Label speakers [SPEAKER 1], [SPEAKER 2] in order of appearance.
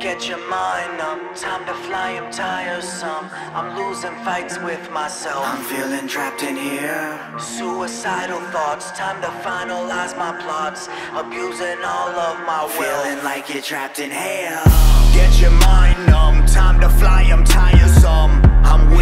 [SPEAKER 1] Get your mind up, time to fly, I'm tiresome. I'm losing fights with myself. I'm feeling trapped in here. Suicidal thoughts, time to finalize my plots. Abusing all of my will. Feeling like you're trapped in hell. Get your mind numb, time to fly, I'm tiresome. I'm